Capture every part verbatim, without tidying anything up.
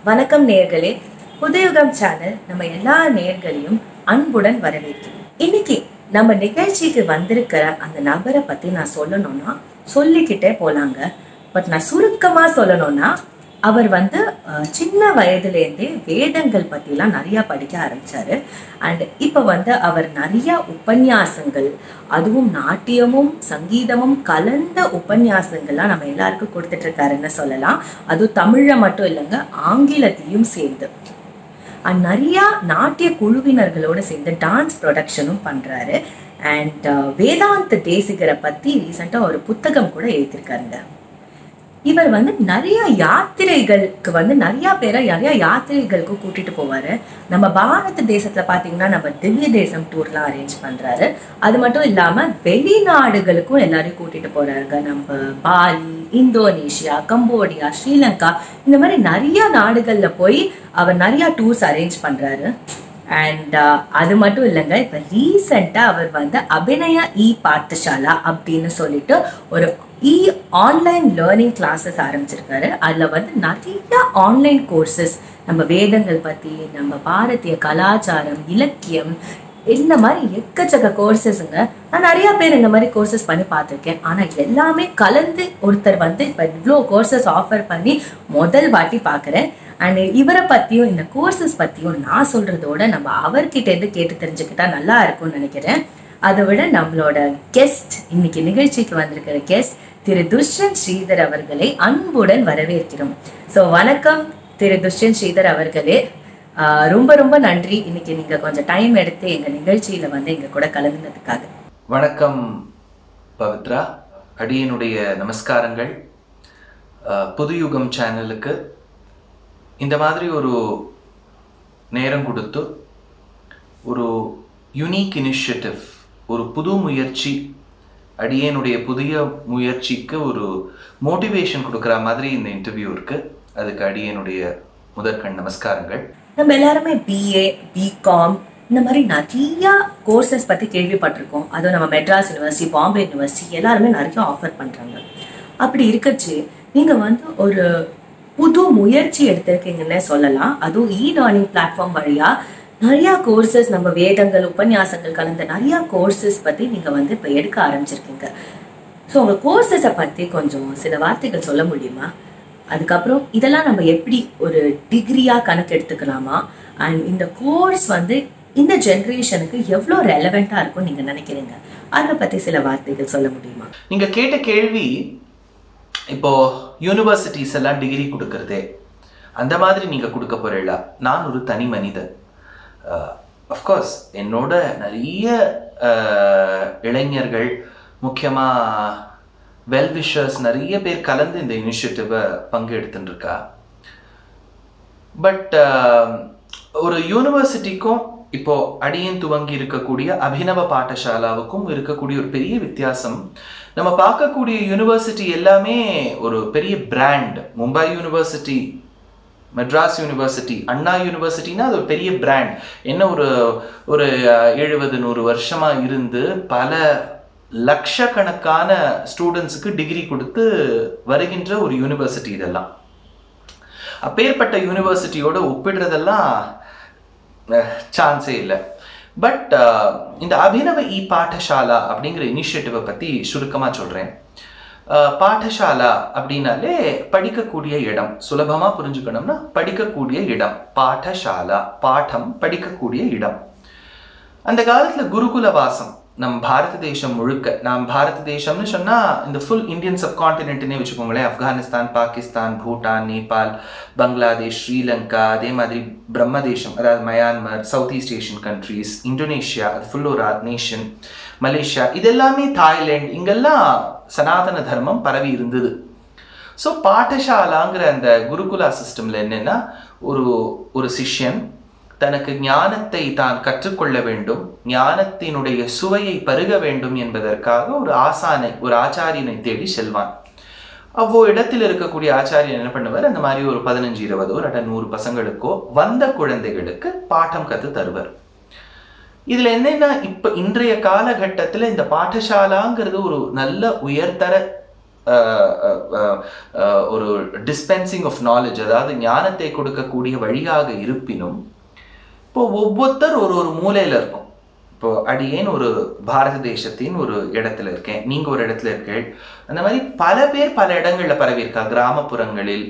வணக்கம் நேயர்களே, புதுயுகம் சேனல் நம்ம எல்லா நேயர்களையும் அன்புடன் வரவேற்கிறோம். இன்னைக்கு நம்ம நிகழ்ச்சிக்கு வந்திருக்கிற அந்த நபரை பத்தி நான் சொல்லணும்னா சொல்லிக்கிட்டே போலாங்க. பட் நான் சுருக்கமா சொல்லணும்னா அவர் வந்து சின்ன வயதுலேருந்தே வேதங்கள் பற்றிலாம் நிறையா படிக்க ஆரம்பித்தார். அண்ட் இப்போ வந்து அவர் நிறையா உபன்யாசங்கள், அதுவும் நாட்டியமும் சங்கீதமும் கலந்த உபன்யாசங்கள்லாம் நம்ம எல்லாருக்கும் கொடுத்துட்ருக்காருன்னு சொல்லலாம். அதுவும் தமிழில் மட்டும் இல்லைங்க, ஆங்கிலத்தையும் சேர்ந்து. அண்ட் நிறையா நாட்டிய குழுவினர்களோடு சேர்ந்து டான்ஸ் ப்ரொடக்ஷனும் பண்ணுறாரு. அண்ட் வேதாந்த தேசிகரை பற்றி ரீசெண்டாக ஒரு புத்தகம் கூட எழுதியிருக்காருங்க. இவர் வந்து நிறைய யாத்திரைகளுக்கு வந்து நிறைய பேரை நிறைய யாத்திரைகளுக்கு கூட்டிட்டு போவாரு. நம்ம பாரத தேசத்துல பாத்தீங்கன்னா நம்ம திவ்ய தேசம் டூர்லாம் அரேஞ்ச் பண்றாரு. அது மட்டும் இல்லாம வெளிநாடுகளுக்கும் எல்லாரையும் கூட்டிட்டு போறாருங்க. நம்ம பாலி, இந்தோனேஷியா, கம்போடியா, ஸ்ரீலங்கா, இந்த மாதிரி நிறைய நாடுகள்ல போய் அவர் நிறைய டூர்ஸ் அரேஞ்ச் பண்றாரு. அண்ட் அது மட்டும் இல்லைங்க, இப்ப ரீசெண்டா அவர் வந்து அபிநய இ பாத்தசாலா அப்படின்னு சொல்லிட்டு ஒரு இ ஆன்லைன் லேர்னிங் கிளாஸஸ் ஆரம்பிச்சிருக்காரு. அதுல வந்து நிறைய ஆன்லைன் கோர்சஸ் நம்ம வேதங்கள் பத்தி, நம்ம பாரதிய கலாச்சாரம், இலக்கியம், இந்த மாதிரி எக்கச்சக்க கோர்சஸ்ங்க. நான் நிறைய பேர் இந்த மாதிரி கோர்சஸ் பண்ணி பார்த்துருக்கேன். ஆனா எல்லாமே கலந்து ஒருத்தர் வந்து இப்ப இவ்வளோ கோர்சஸ் ஆஃபர் பண்ணி முதல் வாட்டி பார்க்குறேன். அண்ட் இவரை பத்தியும் இந்த கோர்சஸ் பத்தியும் நான் சொல்றதோட நம்ம அவர்கிட்ட இருந்து கேட்டு தெரிஞ்சுக்கிட்டா நல்லா இருக்கும்னு நினைக்கிறேன். அதை விட நம்மளோட கெஸ்ட், இன்னைக்கு நிகழ்ச்சிக்கு வந்திருக்கிற கெஸ்ட் திரு துஷ்யந்த் ஸ்ரீதர் அவர்களை அன்புடன் வரவேற்கிறோம். ஸோ வணக்கம் திரு துஷ்யந்த் ஸ்ரீதர் அவர்களே, ரொம்ப ரொம்ப நன்றி இன்னைக்கு நீங்க கொஞ்சம் டைம் எடுத்து எங்க நிகழ்ச்சியில வந்து எங்க கூட கலந்துனதுக்காக. வணக்கம் பவித்ரா, அடியனுடைய நமஸ்காரங்கள். புதுயுகம் சேனலுக்கு இந்த மாதிரி ஒரு நேரம் கொடுத்து ஒரு யூனிக் இனிஷியேட்டிவ், ஒரு புது முயற்சி, அடியனுடைய புதிய முயற்சிக்கு ஒரு மோட்டிவேஷன் கொடுக்குற மாதிரி இந்த இன்டர்வியூ இருக்கு. அதுக்கு அடியனுடைய முதற்கண் நமஸ்காரங்கள். நம்ம எல்லாருமே பிஏ, பிகாம் இந்த மாதிரி நிறைய கோர்சஸ் பத்தி கேள்விப்பட்டிருக்கோம். அதுவும் நம்ம மெட்ராஸ் யூனிவர்சிட்டி, பாம்பே யூனிவர்சிட்டி எல்லாருமே நிறைய ஆஃபர் பண்றாங்க. அப்படி இருக்கச்சு நீங்க வந்து ஒரு புது முயற்சி எடுத்திருக்கீங்கன்னே சொல்லலாம். அதுவும் இ லேர்னிங் பிளாட்ஃபார்ம் வழியா நிறைய கோர்சஸ், நம்ம வேதங்கள் உபன்யாசங்கள் கலந்த நிறைய கோர்சஸ் பத்தி நீங்க வந்து இப்ப எடுக்க ஆரம்பிச்சிருக்கீங்க. ஸோ உங்க கோர்சஸை பத்தி கொஞ்சம் சில வார்த்தைகள் சொல்ல முடியுமா? அதுக்கப்புறம் இதெல்லாம் நம்ம எப்படி ஒரு டிகிரியா கணக்கு எடுத்துக்கலாமா? அண்ட் இந்த கோர்ஸ் வந்து இந்த ஜென்ரேஷனுக்கு எவ்வளோ ரெலவெண்டா இருக்கும் நீங்க நினைக்கிறீங்க? அதை பத்தி சில வார்த்தைகள் சொல்ல முடியுமா? நீங்க கேட்ட கேள்வி, இப்போ யூனிவர்சிட்டிஸ் எல்லாம் டிகிரி கொடுக்கறதே அந்த மாதிரி நீங்க கொடுக்க போறீங்களா? நான் ஒரு தனி மனிதன். அஃப்கோர்ஸ் என்னோட நிறைய இளைஞர்கள், முக்கியமாக வெல்விஷர்ஸ் நிறைய பேர் கலந்து இந்த இனிஷியேட்டிவை பங்கு எடுத்துட்டுருக்கா. பட் ஒரு யூனிவர்சிட்டிக்கும் இப்போ அடியன் துவங்கி இருக்கக்கூடிய அபிநவ பாடசாலாவுக்கும் இருக்கக்கூடிய ஒரு பெரிய வித்தியாசம், நம்ம பார்க்கக்கூடிய யூனிவர்சிட்டி எல்லாமே ஒரு பெரிய brand. Mumbai university, Madras university, Anna யூனிவர்சிட்டினா அது ஒரு பெரிய பிராண்ட். என்ன ஒரு ஒரு எழுபது நூறு வருஷமா இருந்து பல லட்சக்கணக்கான ஸ்டூடெண்ட்ஸுக்கு டிகிரி கொடுத்து வருகின்ற ஒரு யூனிவர்சிட்டி இதெல்லாம். அப்பேற்பட்ட யூனிவர்சிட்டியோட ஒப்பிடுறதெல்லாம் சான்ஸே இல்லை. பட் இந்த அபிநவ இ பாடசாலா அப்படிங்கிற இனிஷியேட்டிவை பற்றி சுருக்கமாக சொல்கிறேன். பாடசாலா அப்படின்னாலே படிக்கக்கூடிய இடம், சுலபமா புரிஞ்சுக்கணும்னா படிக்கக்கூடிய இடம். பாடசாலா, பாடம், படிக்கக்கூடிய இடம். அந்த காலத்துல குருகுல வாசம் நம் பாரத தேசம் முழுக்க, நாம் பாரத தேசம்னு சொன்னா இந்த ஃபுல் இந்தியன் சப்கான்டினென்ட்னே வச்சுக்கோங்களேன். ஆப்கானிஸ்தான், பாகிஸ்தான், பூட்டான், நேபாள், பங்களாதேஷ், ஸ்ரீலங்கா, அதே மாதிரி பிரம்ம தேசம் அதாவது Myanmar, south east Asian countries, Indonesia, அது ஃபுல் ஒரு நேஷன், மலேசியா, இதெல்லாமே தாய்லாந்து, இங்கெல்லாம் சனாதன தர்மம் பரவி இருந்தது. ஸோ பாடசாலாங்கிற அந்த குருகுலா சிஸ்டம்ல என்னன்னா, ஒரு ஒரு சிஷ்யன் தனக்கு ஞானத்தை தான் கற்றுக்கொள்ள வேண்டும், ஞானத்தினுடைய சுவையை பருக வேண்டும் என்பதற்காக ஒரு ஆசானை, ஒரு ஆச்சாரியனை தேடி செல்வான். அவ்வளோ இடத்தில் இருக்கக்கூடிய ஆச்சாரியன் என்ன பண்ணுவார், அந்த மாதிரி ஒரு பதினஞ்சு இருபதோ இல்லாட்ட நூறு பசங்களுக்கோ வந்த குழந்தைகளுக்கு பாடம் கற்று தருவார். இதுல என்னன்னா, இப்ப இன்றைய காலகட்டத்தில் இந்த பாடசாலாங்கிறது ஒரு நல்ல உயர்தர ஒரு டிஸ்பென்சிங் ஆஃப் நாலேஜ், அதாவது ஞானத்தை கொடுக்கக்கூடிய வழியாக இருப்பினும் இப்போ ஒவ்வொருத்தர் ஒரு ஒரு மூலையில் இருக்கும். இப்போ அடியேன் ஒரு பாரத தேசத்தின் ஒரு இடத்துல இருக்கேன், நீங்க ஒரு இடத்துல இருக்கீள். அந்த மாதிரி பல பேர் பல இடங்கள்ல பரவி இருக்கா. கிராமப்புறங்களில்,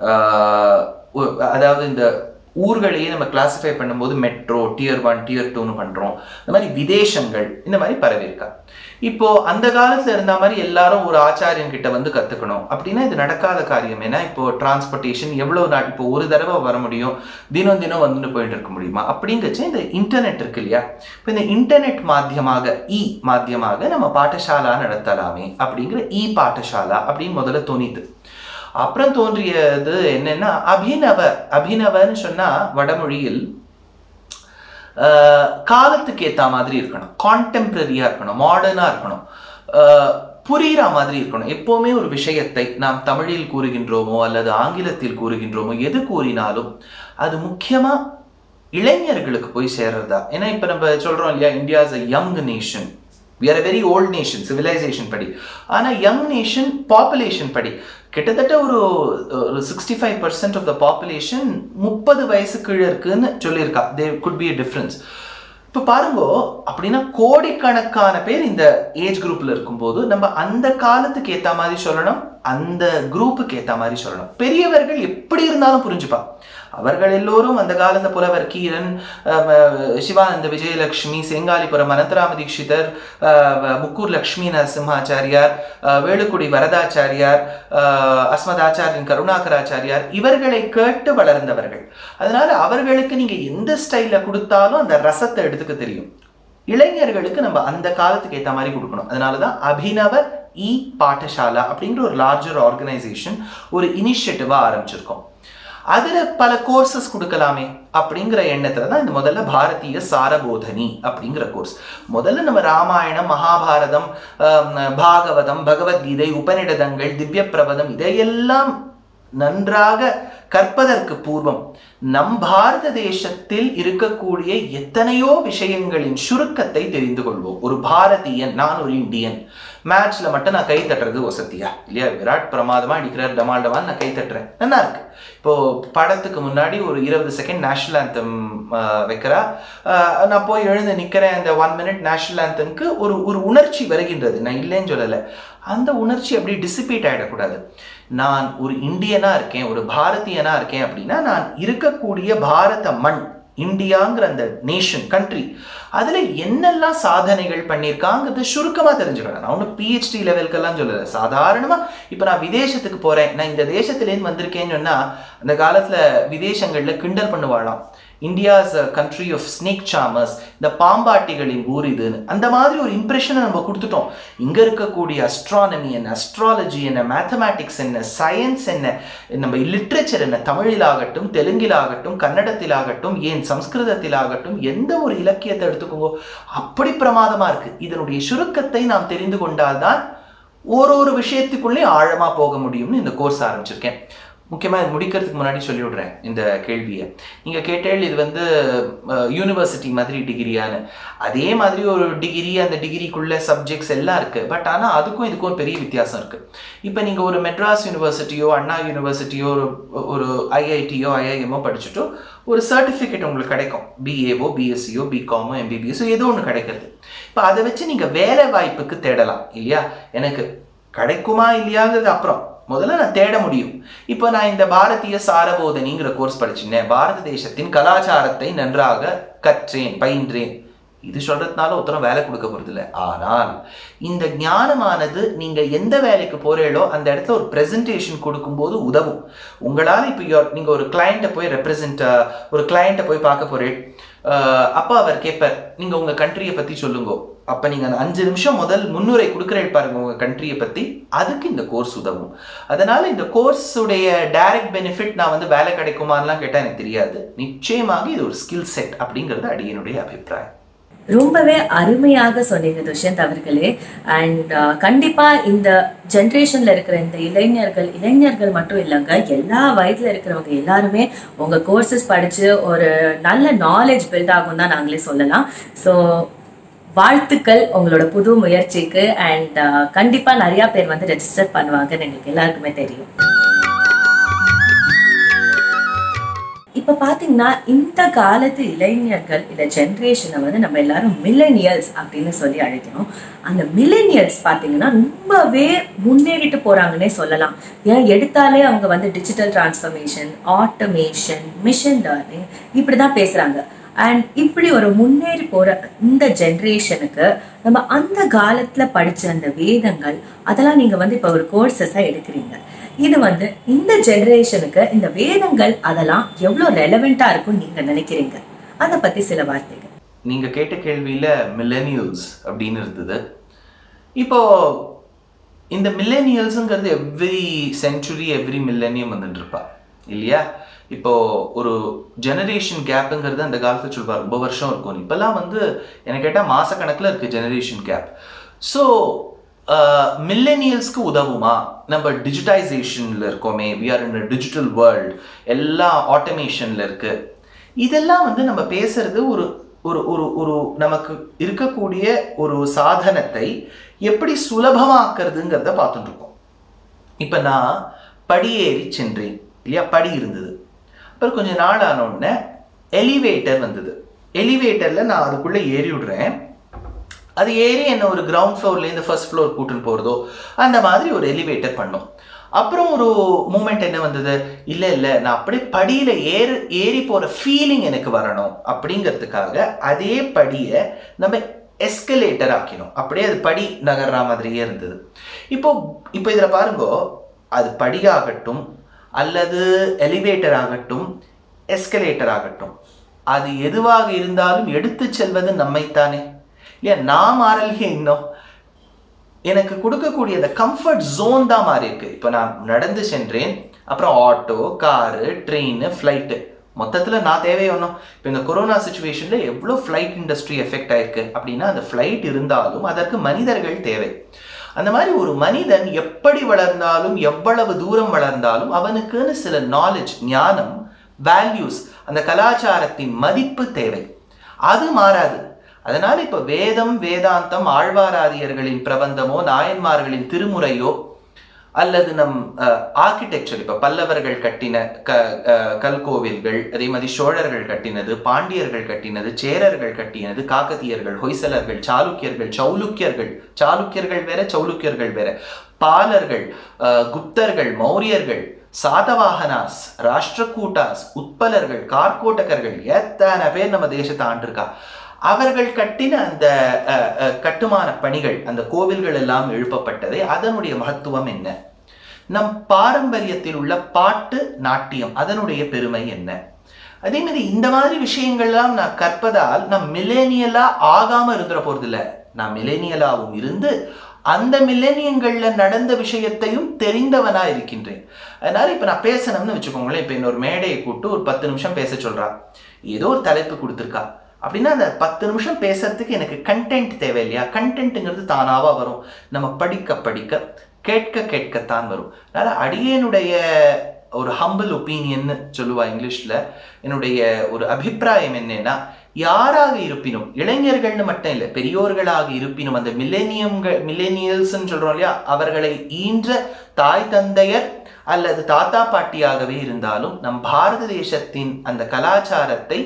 அதாவது இந்த ஊர்களையே நம்ம கிளாசிஃபை பண்ணும்போது மெட்ரோ, டியர் ஒன், டியர் டூன்னு பண்றோம். இந்த மாதிரி விதேசங்கள் இந்த மாதிரி பரவி இருக்கா. இப்போ அந்த காலத்துல இருந்த மாதிரி எல்லாரும் ஒரு ஆச்சாரியன் கிட்ட வந்து கத்துக்கணும் அப்படின்னா இது நடக்காத காரியம். ஏன்னா இப்போ டிரான்ஸ்போர்ட்டேஷன் எவ்வளவு நாள், இப்போ ஒரு தடவை வர முடியும், தினம் தினம் வந்துட்டு போயிட்டு இருக்க முடியுமா? அப்படிங்கச்சு இந்த இன்டர்நெட் இருக்கு இல்லையா. இப்போ இந்த இன்டர்நெட் மாத்தியமாக, இ மாத்தியமாக நம்ம பாடசாலா நடத்தலாமே அப்படிங்கிற இ பாடசாலா அப்படின்னு முதல்ல தோணிது. அப்புறம் தோன்றியது என்னன்னா அபிநவ. அபிநவன்னு சொன்னா வடமொழியில் காலத்துக்கு ஏற்ற மாதிரி இருக்கணும், கான்டெம்பரரியா இருக்கணும், மாடர்னா இருக்கணும், புரிகிற மாதிரி இருக்கணும். எப்போவுமே ஒரு விஷயத்தை நாம் தமிழில் கூறுகின்றோமோ அல்லது ஆங்கிலத்தில் கூறுகின்றோமோ எது கூறினாலும் அது முக்கியமா இளைஞர்களுக்கு போய் சேர்றதா. ஏன்னா இப்ப நம்ம சொல்றோம் இல்லையா, India is a young nation, we are a very old nation civilization படி. ஆனா யங் நேஷன் பாப்புலேஷன் படி கிட்டத்தட்ட ஒரு ஒரு sixty five percent of the population முப்பது வயசு கீழே இருக்குன்னு சொல்லியிருக்கா. There could be a difference. இப்போ பாருங்க, அப்படின்னா கோடிக்கணக்கான பேர் இந்த ஏஜ் குரூப்ல இருக்கும்போது நம்ம அந்த காலத்துக்கு ஏற்ற மாதிரி சொல்லணும், அந்த குரூப்புக்கு ஏற்ற மாதிரி சொல்லணும். பெரியவர்கள் எப்படி இருந்தாலும் புரிஞ்சுப்பா. அவர்கள் எல்லோரும் அந்த காலத்த புலவர் கீரன், சிவானந்த விஜயலட்சுமி, செங்காலிபுரம் அனந்தராம தீட்சிதர், முக்கூர் லக்ஷ்மி நரசிம்மாச்சாரியார், வேலுக்குடி வரதாச்சாரியார், அஸ்மதாச்சாரியன் கருணாகராச்சாரியார், இவர்களை கேட்டு வளர்ந்தவர்கள். அதனால அவர்களுக்கு நீங்க எந்த ஸ்டைல கொடுத்தாலும் அந்த ரசத்தை எடுத்துக்க தெரியும். இளைஞர்களுக்கு நம்ம அந்த காலத்துக்கு ஏற்ற மாதிரி கொடுக்கணும். அதனாலதான் அபிநவ இ பாடசாலா அப்படிங்கிற ஒரு லார்ஜர் ஆர்கனைசேஷன் ஒரு இனிஷியேட்டிவா ஆரம்பிச்சிருக்கோம். அதுல பல கோர்சஸ் கொடுக்கலாமே அப்படிங்கிற எண்ணத்துல தான் இந்த முதல்ல பாரதிய சாரபோதனி அப்படிங்கிற கோர்ஸ். முதல்ல நம்ம ராமாயணம், மகாபாரதம், பாகவதம், பகவத்கீதை, உபநிடதங்கள், திவ்ய பிரபதம் இதையெல்லாம் நன்றாக கற்பதற்கு பூர்வம் நம் பாரத தேசத்தில் இருக்கக்கூடிய எத்தனையோ விஷயங்களின் சுருக்கத்தை தெரிந்து கொள்வோம். ஒரு பாரதியன், நான் ஒரு இந்தியன். மேட்ச்ல மட்டும் நான் கை தட்டுறது வசதியா இல்லையா? விராட் பிரமாதமா அடிக்கிறார், டமால் டமால், நான் கை தட்டுறேன், நல்லா இருக்கு. இப்போ படத்துக்கு முன்னாடி ஒரு இருபது செகண்ட் நேஷனல் ஆந்தம் வைக்கிறா, நான் போய் எழுந்து நிக்கிறேன். அந்த ஒன் மினிட் நேஷனல் ஆந்தம்க்கு ஒரு ஒரு உணர்ச்சி வருகின்றது, நான் இல்லைன்னு சொல்லலை. அந்த உணர்ச்சி அப்படி டிசிபேட் ஆகிடக்கூடாது. நான் ஒரு இந்தியனா இருக்கேன், ஒரு பாரதியனா இருக்கேன் அப்படின்னா நான் இருக்கக்கூடிய பாரத மண், இந்தியாங்கிற அந்த நேஷன், கண்ட்ரி, அதுல என்னெல்லாம் சாதனைகள் பண்ணியிருக்காங்கிறது சுருக்கமா தெரிஞ்சுக்கணும். நான் ஒன்றும் பிஹெச்டி லெவலுக்கெல்லாம் சொல்லலை. சாதாரணமா இப்ப நான் விதேசத்துக்கு போறேன், நான் இந்த தேசத்துலேருந்து வந்திருக்கேன்னு சொன்னா அந்த காலத்துல விதேசங்கள்ல கிண்டல் பண்ணுவாளாம், India's country of snake charmers, இந்த பாம்பாட்டிகளின் ஊர் இதுன்னு. அந்த மாதிரி ஒரு இம்ப்ரெஷனை நம்ம கொடுத்துட்டோம். இங்க இருக்கக்கூடிய அஸ்ட்ரானமி என்ன, அஸ்ட்ராலஜி என்ன, மேத்தமேட்டிக்ஸ் என்ன, சயின்ஸ் என்ன, நம்ம லிட்ரேச்சர் என்ன, தமிழிலாகட்டும், தெலுங்கிலாகட்டும், கன்னடத்திலாகட்டும், ஏன் சம்ஸ்கிருதத்திலாகட்டும், எந்த ஒரு இலக்கியத்தை எடுத்துக்கோங்க அப்படி பிரமாதமா இருக்கு. இதனுடைய சுருக்கத்தை நாம் தெரிந்து கொண்டால்தான் ஒரு ஒரு விஷயத்துக்குள்ளே ஆழமா போக முடியும்னு இந்த கோர்ஸ் ஆரம்பிச்சிருக்கேன். முக்கியமாக முடிக்கிறதுக்கு முன்னாடி சொல்லி விடுறேன் இந்த கேள்வியை. நீங்கள் கேட்டேள் இது வந்து யூனிவர்சிட்டி மாதிரி டிகிரியான்னு. அதே மாதிரி ஒரு டிகிரி, அந்த டிகிரிக்குள்ள சப்ஜெக்ட்ஸ் எல்லாம் இருக்குது. பட் ஆனால் அதுக்கும் இதுக்கும் பெரிய வித்தியாசம் இருக்குது. இப்போ நீங்கள் ஒரு மெட்ராஸ் யூனிவர்சிட்டியோ, அண்ணா யூனிவர்சிட்டியோ, ஒரு ஒரு ஐஐடியோ, ஐஐஎம்மோ படிச்சுட்டோ ஒரு சர்டிஃபிகேட் உங்களுக்கு கிடைக்கும். பிஏவோ, பிஎஸ்சியோ, பிகாமோ, எம்பிபிஎஸோ ஏதோ ஒன்று கிடைக்கிறது. இப்போ அதை வச்சு நீங்கள் வேலை வாய்ப்புக்கு தேடலாம் இல்லையா? எனக்கு கிடைக்குமா இல்லையாங்கிறது அப்புறம், முதல்ல நான் தேட முடியும். இப்போ நான் இந்த பாரதிய சாரபோதனிங்கிற கோர்ஸ் படிச்சுட்டேன், பாரத தேசத்தின் கலாச்சாரத்தை நன்றாக கற்றேன், பயின்றேன். இது சொல்றதுனால ஒருத்தரும் வேலை கொடுக்க போறது இல்லை. ஆனால் இந்த ஞானமானது நீங்க எந்த வேலைக்கு போறீங்களோ அந்த இடத்துல ஒரு பிரசன்டேஷன் கொடுக்கும்போது உதவும். உங்களால் இப்போ நீங்க ஒரு கிளைண்ட்டை போய் ரெப்ரசன்ட், ஒரு கிளைண்ட்டை போய் பார்க்க போறேன், அப்போ அவர் கேட்பார், நீங்க உங்க கண்ட்ரியை பத்தி சொல்லுங்க. அப்ப நீங்க அந்த அஞ்சு நிமிஷம் முதல் முன்னுரை கொடுக்குறேன் பாருங்க உங்க கண்ட்ரியை பத்தி, அதுக்கு இந்த கோர்ஸ் உதவும். அதனால இந்த கோர்ஸுடைய டைரக்ட் பெனிஃபிட் நான் வந்து வேலை கிடைக்குமான்லாம் கேட்டா எனக்கு தெரியாது. நிச்சயமாக இது ஒரு ஸ்கில் செட் அப்படிங்கிறது அடியனுடைய அபிப்பிராயம். ரொம்பவே அருமையாக சொன்னீங்க துஷ்யந்த் அவர்களே. அண்ட் கண்டிப்பா இந்த ஜென்ரேஷன்ல இருக்கிற இந்த இளைஞர்கள் இளைஞர்கள் மட்டும் இல்லைங்க, எல்லா வயதுல இருக்கிறவங்க எல்லாருமே உங்க கோர்சஸ் படிச்சு ஒரு நல்ல நாலேஜ் பில்ட் ஆகும் தான் நாங்களே சொல்லலாம். ஸோ வாழ்த்துக்கள் உங்களோட புது முயற்சிக்கு. அண்ட் கண்டிப்பா நிறைய பேர் வந்து ரெஜிஸ்டர் பண்ணுவாங்கன்னு எங்களுக்கு எல்லாருக்குமே தெரியும். இப்ப பாத்தீங்கன்னா இந்த காலத்து இளைஞர்கள் இந்த ஜென்ரேஷனை வந்து நம்ம எல்லாரும் மில்லேனியல்ஸ் அப்படின்னு சொல்லி அழைக்கிறோம். அந்த மில்லேனியல்ஸ் பாத்தீங்கன்னா ரொம்பவே முன்னேறிட்டு போறாங்கன்னே சொல்லலாம். ஏன்னா எடுத்தாலே அவங்க வந்து digital transformation, automation, machine learning இப்படிதான் பேசுறாங்க. அண்ட் இப்படி ஒரு முன்னேறி போற இந்த ஜென்ரேஷனுக்கு நம்ம அந்த காலத்துல படிச்ச அந்த வேதங்கள் அதெல்லாம் நீங்க வந்து இப்ப ஒரு கோர்சஸா எடுக்கிறீங்க. இது வந்து இந்த ஜெனரேஷனுக்கு இந்த வேதங்கள் அதெல்லாம் எவ்வளவு ரெலவெண்டா இருக்கும் நீங்க நினைக்கிறீங்க? அதை பத்தி சில வார்த்தைகள். நீங்க கேட்ட கேள்வியில மில்லேனியல்ஸ் அப்படின்னு இருந்தது. இப்போ இந்த மில்லேனியல்ஸுங்கிறது எவ்ரி சென்ச்சுரி எவ்ரி மில்லேனியம் வந்துட்டு இருப்பா இல்லையா? இப்போ ஒரு ஜெனரேஷன் கேப்புங்கிறது அந்த காலத்தில் சொல்லுவார் ரொம்ப வருஷம் இருக்கும். இப்பெல்லாம் வந்து எனக்கு கேட்டால் மாசக்கணக்கில் இருக்கு ஜெனரேஷன் கேப். ஸோ மில்லேனியல்ஸ்க்கு உதவுமா? நம்ம டிஜிட்டைசேஷனில் இருக்கோமே, we are in digital world, எல்லாம் ஆட்டோமேஷனில் இருக்கு. இதெல்லாம் வந்து நம்ம பேசுறது ஒரு ஒரு ஒரு ஒரு நமக்கு இருக்கக்கூடிய ஒரு சாதனத்தை எப்படி சுலபமாக்குறதுங்கிறத பார்த்துட்டு இருக்கோம். இப்போ நான் படியேறி சென்றேன் இல்லையா? படி இருந்தது. அப்புறம் கொஞ்சம் நாள் ஆனோடனே எலிவேட்டர் வந்தது. எலிவேட்டரில் நான் அதுக்குள்ளே ஏறி விடுறேன். அது ஏறி என்ன ஒரு கிரவுண்ட் ஃப்ளோர்லேருந்து ஃபர்ஸ்ட் ஃப்ளோர் கூட்டுன்னு போகிறதோ அந்த மாதிரி ஒரு எலிவேட்டர் பண்ணோம். அப்புறம் ஒரு மூமெண்ட் என்ன வந்தது, இல்லை இல்லை நான் அப்படியே படியில் ஏறு ஏறி போகிற ஃபீலிங் எனக்கு வரணும் அப்படிங்கிறதுக்காக அதே படியை நம்ம எஸ்கலேட்டர் ஆக்கினோம். அப்படியே அது படி நகர்ற மாதிரியே இருந்தது. இப்போ இப்போ இதில் பாருங்கோ, அது படியாகட்டும் அல்லது எலிவேட்டர் ஆகட்டும் எஸ்கலேட்டர் ஆகட்டும், அது எதுவாக இருந்தாலும் எடுத்து செல்வது நம்மைத்தானே இல்லையா? நான் மாறலையே இன்னும். எனக்கு கொடுக்கக்கூடிய அந்த கம்ஃபர்ட் ஜோன் தான் மாறி இருக்கு. இப்போ நான் நடந்து சென்றேன், அப்புறம் ஆட்டோ, காரு, ட்ரெயின், ஃப்ளைட்டு, மொத்தத்தில் நான் தேவையொன்னும். இப்போ இந்த கொரோனா சுச்சுவேஷனில் எவ்வளோ ஃப்ளைட் இண்டஸ்ட்ரி எஃபெக்ட் ஆயிருக்கு அப்படின்னா, அந்த ஃப்ளைட் இருந்தாலும் அதற்கு மனிதர்கள் தேவை. அந்த மாதிரி ஒரு மனிதன் எப்படி வளர்ந்தாலும் எவ்வளவு தூரம் வளர்ந்தாலும் அவனுக்குன்னு சில நாலேஜ், ஞானம், வேல்யூஸ், அந்த கலாச்சாரத்தின் மதிப்பு தேவை. அது மாறாது. அதனால இப்போ வேதம், வேதாந்தம், ஆழ்வாராதியர்களின் பிரபந்தமோ நாயன்மார்களின் திருமுறையோ அல்லது நம் ஆர்கிடெக்சர், இப்போ பல்லவர்கள் கட்டின க கல்கோவில்கள், அதே மாதிரி சோழர்கள் கட்டினது, பாண்டியர்கள் கட்டினது, சேரர்கள் கட்டினது, காக்கத்தியர்கள், ஹொய்சலர்கள், சாளுக்கியர்கள், சௌலுக்கியர்கள், சாளுக்கியர்கள் வேற சௌலுக்கியர்கள் வேற, பாலர்கள், குப்தர்கள், மௌரியர்கள், சாதவாகனாஸ், ராஷ்டிரகூட்டாஸ், உத்பலர்கள், கார்கோட்டகர்கள், எத்தனை பேர் நம்ம தேசத்தை ஆண்டிருக்கா. அவர்கள் கட்டின அந்த கட்டுமான பணிகள், அந்த கோவில்கள் எல்லாம் எழுப்பப்பட்டது. அதனுடைய மகத்துவம் என்ன? நம் பாரம்பரியத்தில் உள்ள பாட்டு, நாட்டியம், அதனுடைய பெருமை என்ன? அதே மாதிரி இந்த மாதிரி விஷயங்கள்லாம் நான் கற்பதால் நான் மில்லேனியலா ஆகாம இருந்துட போறது இல்லை. நான் மில்லேனியலாவும் இருந்து அந்த மில்லேனியங்கள்ல நடந்த விஷயத்தையும் தெரிந்தவனா இருக்கின்றேன். அதனால இப்ப நான் பேசணும்னு வச்சுக்கோங்களேன். இப்ப இன்னொரு மேடையை கூப்பிட்டு ஒரு பத்து நிமிஷம் பேச சொல்றா, ஏதோ ஒரு தலைப்பு கொடுத்துருக்கா அப்படின்னா அந்த பத்து நிமிஷம் பேசுறதுக்கு எனக்கு கண்டென்ட் தேவை இல்லையா? கண்டென்ட்டுங்கிறது தானாவா வரும். நம்ம படிக்க படிக்க கேட்க கேட்கத்தான் வரும். அதனால அடியேனுடைய ஒரு ஹம்பிள் ஒப்பீனியன்னு சொல்லுவா இங்கிலீஷ்ல, என்னுடைய ஒரு அபிப்பிராயம் என்னன்னா, யாராக இருப்பினும், இளைஞர்கள்னு மட்டும் இல்லை, பெரியோர்களாக இருப்பினும், அந்த மில்லேனியம்கள் மில்லேனியல்ஸ்ன்னு சொல்றோம் இல்லையா, அவர்களை ஈன்ற தாய் தந்தையர் அல்லது தாத்தா பாட்டியாகவே இருந்தாலும் நம் பாரத தேசத்தின் அந்த கலாச்சாரத்தை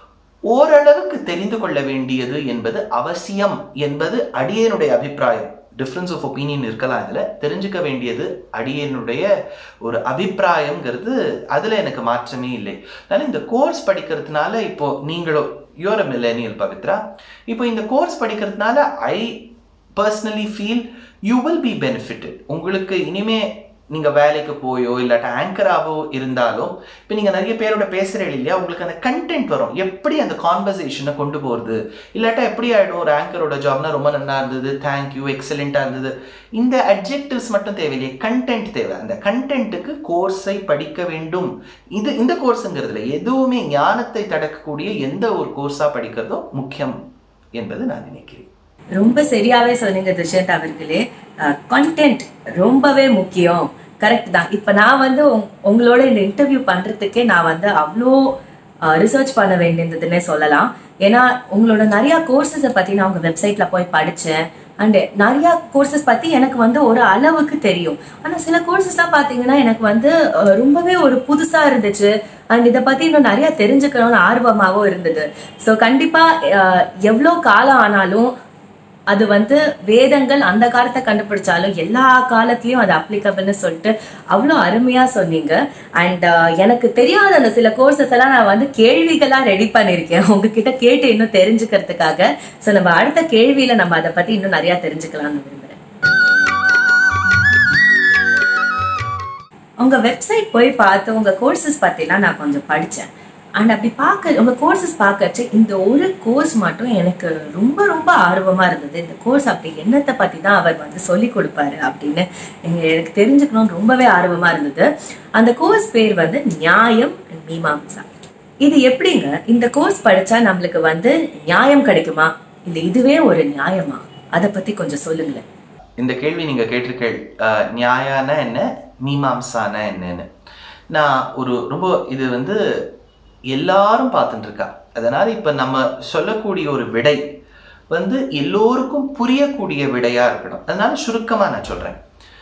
ஓரளவுக்கு தெரிந்து கொள்ள வேண்டியது என்பது அவசியம் என்பது அடியேனுடைய அபிப்பிராயம். டிஃப்ரென்ஸ் ஆஃப் ஒப்பீனியன் இருக்கலாம், இதில் தெரிஞ்சுக்க வேண்டியது அடியேனுடைய ஒரு அபிப்பிராயம்ங்கிறது, அதில் எனக்கு மாற்றமே இல்லை. அதனால் இந்த கோர்ஸ் படிக்கிறதுனால, இப்போ நீங்களும் யூஆர் அ மில்லேனியல் பவித்ரா, இப்போ இந்த கோர்ஸ் படிக்கிறதுனால I personally feel you will be benefited. உங்களுக்கு இனிமே நீங்கள் வேலைக்கு போயோ இல்லாட்டா ஆங்கராகவோ இருந்தாலும், இப்போ நீங்கள் நிறைய பேரோட பேசுகிறீங்க இல்லையா, உங்களுக்கு அந்த கண்டென்ட் வரும். எப்படி அந்த கான்வர்சேஷனை கொண்டு போகிறது, இல்லாட்டா எப்படி ஆகிடும், ஒரு ஆங்கரோட ஜாப்னா ரொம்ப நல்லா இருந்தது, தேங்க்யூ, எக்ஸலண்ட்டாக இருந்தது, இந்த அட்ஜெக்டிவ்ஸ் மட்டும் தேவையில்லையே, கண்டென்ட் தேவை. அந்த கண்டென்ட்டுக்கு கோர்ஸை படிக்க வேண்டும். இது இந்த கோர்ஸுங்கிறதுல எதுவுமே ஞானத்தை தடக்கக்கூடிய எந்த ஒரு கோர்ஸாக படிக்கிறதோ முக்கியம் என்பது நான் நினைக்கிறேன். ரொம்ப சரியாவே சொன்னீங்க துஷ்யந்த் அவர்களே. கண்டென்ட் ரொம்பவே முக்கியம். கரெக்ட் தான். இப்ப நான் வந்து உங்களோட இந்த இன்டர்வியூ பண்றதுக்கே நான் வந்து அவ்வளோ ரிசர்ச் பண்ண வேண்டியதுன்னே சொல்லலாம். ஏன்னா உங்களோட நிறைய கோர்சஸை பத்தி நான் உங்க வெப்சைட்ல போய் படிச்சேன். அண்ட் நிறைய கோர்சஸ் பத்தி எனக்கு வந்து ஒரு அளவுக்கு தெரியும். ஆனா சில கோர்சஸ்லாம் பாத்தீங்கன்னா எனக்கு வந்து ரொம்பவே ஒரு புதுசா இருந்துச்சு. அண்ட் இதை பத்தி இன்னும் நிறைய தெரிஞ்சுக்கணும்னு ஆர்வமாகவும் இருந்தது. ஸோ கண்டிப்பா எவ்வளோ காலம் ஆனாலும் அது வந்து வேதங்கள் அந்த காலத்தை கண்டுபிடிச்சாலும் எல்லா காலத்திலயும் அது அப்ளிகபிள்னு சொல்லிட்டு அவ்வளோ அருமையா சொன்னீங்க. அண்ட் எனக்கு தெரியாத அந்த சில கோர்சஸ் எல்லாம் நான் வந்து கேள்விகளா ரெடி பண்ணிருக்கேன் உங்ககிட்ட கேட்டு இன்னும் தெரிஞ்சுக்கிறதுக்காக. ஸோ நம்ம அடுத்த கேள்வியில நம்ம அதை பத்தி இன்னும் நிறைய தெரிஞ்சுக்கலாம்னு விரும்புறேன். உங்க வெப்சைட் போய் பார்த்து உங்க கோர்சஸ் பத்திலாம் நான் கொஞ்சம் படிச்சேன். அண்ட் அப்படி பார்க்க உங்க கோர்சஸ் பார்க்கச்சு இந்த ஒரு கோர்ஸ் மட்டும் எனக்கு ரொம்ப ரொம்ப ஆர்வமா இருந்தது. இந்த கோர்ஸ் அப்படி என்னத்தை பத்தி தான் அவர் வந்து சொல்லி கொடுப்பாரு அப்படின்னு எனக்கு தெரிஞ்சுக்கணும்னு ரொம்பவே ஆர்வமா இருந்தது. அந்த கோர்ஸ் பேர் வந்து நியாயம் மீமாம்சா. இது எப்படிங்க, இந்த கோர்ஸ் படிச்சா நம்மளுக்கு வந்து நியாயம் கிடைக்குமா, இல்ல இதுவே ஒரு நியாயமா, அதை பத்தி கொஞ்சம் சொல்லுங்களேன். இந்த கேள்வி நீங்க கேட்டிருக்கேள், நியாயானா என்ன, மீமாம்சானா என்னன்னு. நான் ஒரு ரொம்ப இது வந்து எல்லாரும் பார்த்துட்டு இருக்கா. அதனால இப்ப நம்ம சொல்லக்கூடிய ஒரு விடை வந்து எல்லோருக்கும் புரியக்கூடிய விடையா இருக்கணும். அதனால சுருக்கமா நான் சொல்றேன்.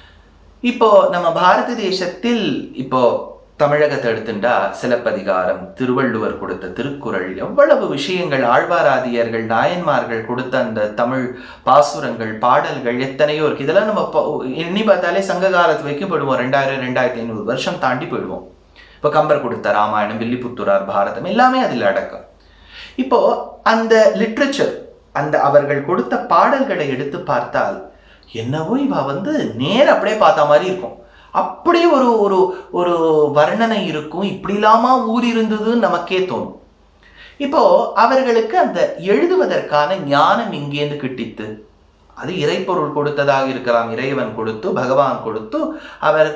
இப்போ நம்ம பாரத தேசத்தில் இப்போ தமிழகத்தை எடுத்துட்டா சிலப்பதிகாரம், திருவள்ளுவர் கொடுத்த திருக்குறள், எவ்வளவு விஷயங்கள், ஆழ்வாராதியர்கள் நாயன்மார்கள் கொடுத்த அந்த தமிழ் பாசுரங்கள், பாடல்கள் எத்தனையோ இருக்கு. இதெல்லாம் நம்ம எண்ணி பார்த்தாலே சங்க காலத்து வைக்கும் போயிடுவோம். ரெண்டாயிரம் ரெண்டாயிரத்தி ஐநூறு வருஷம் தாண்டி போயிடுவோம். இப்போ கம்பர் கொடுத்த ராமாயணம், வில்லிபுத்தூரார் பாரதம் எல்லாமே அதில் அடக்கம். இப்போ அந்த லிட்ரேச்சர், அந்த அவர்கள் கொடுத்த பாடல்களை எடுத்து பார்த்தால் என்னவோ இவ வந்து நேர அப்படியே பார்த்த மாதிரி இருக்கும். அப்படியே ஒரு ஒரு ஒரு வர்ணனை இருக்கும். இப்படி இல்லாம ஊர் இருந்ததுன்னு நமக்கே தோணும். இப்போ அவர்களுக்கு அந்த எழுதுவதற்கான ஞானம் இங்கேருந்து கிட்டித்து, அது இறைப்பொருள் கொடுத்ததாக இருக்கலாம். இறைவன் கொடுத்து, பகவான் கொடுத்து, அவர்